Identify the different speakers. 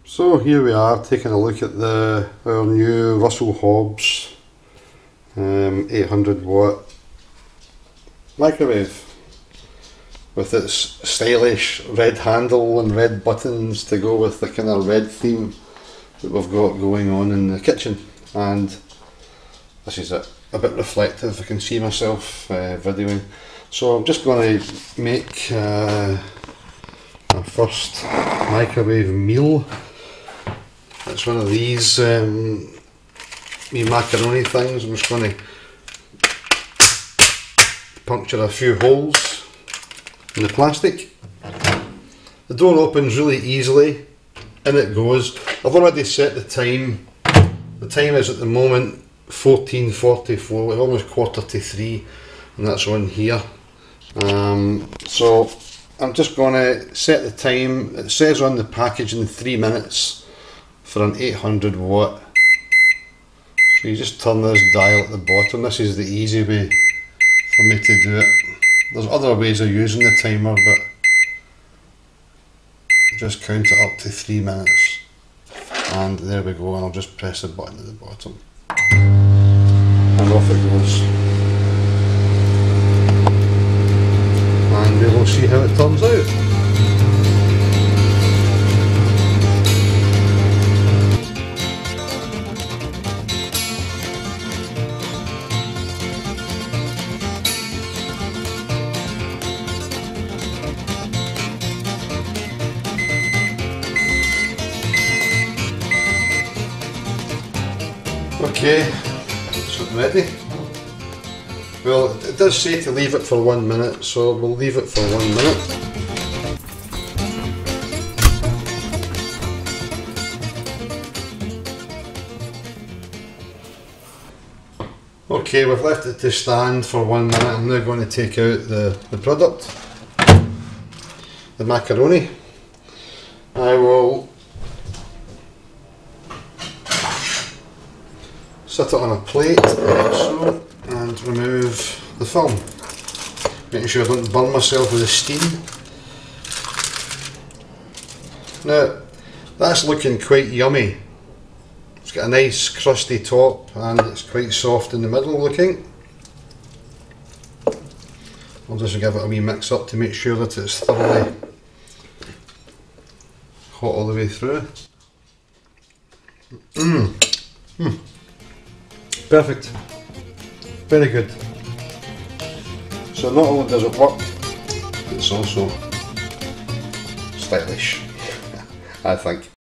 Speaker 1: So here we are taking a look at our new Russell Hobbs 800 watt microwave with its stylish red handle and red buttons to go with the kind of red theme that we've got going on in the kitchen. And this is a bit reflective, I can see myself videoing. So I'm just going to make our first microwave meal. It's one of these wee macaroni things. I'm just going to puncture a few holes in the plastic. The door opens really easily, in it goes. I've already set the time. The time is at the moment 14:44, almost 2:45, and that's on here. So I'm just going to set the time. It says on the packaging 3 minutes for an 800 watt. So you just turn this dial at the bottom. This is the easy way for me to do it. There's other ways of using the timer, but just count it up to 3 minutes. And there we go, and I'll just press the button at the bottom. And off it goes. And we will see how it turns out. Okay, so I'm ready. Well, it does say to leave it for 1 minute, so we'll leave it for 1 minute. Okay, we've left it to stand for 1 minute. I'm now going to take out the product, the macaroni. I will set it on a plate, like so, and remove the film, making sure I don't burn myself with the steam. Now, that's looking quite yummy. It's got a nice crusty top and it's quite soft in the middle looking. I'll just give it a wee mix up to make sure that it's thoroughly hot all the way through. Perfect. Very good. So not only does it work, it's also stylish, I think.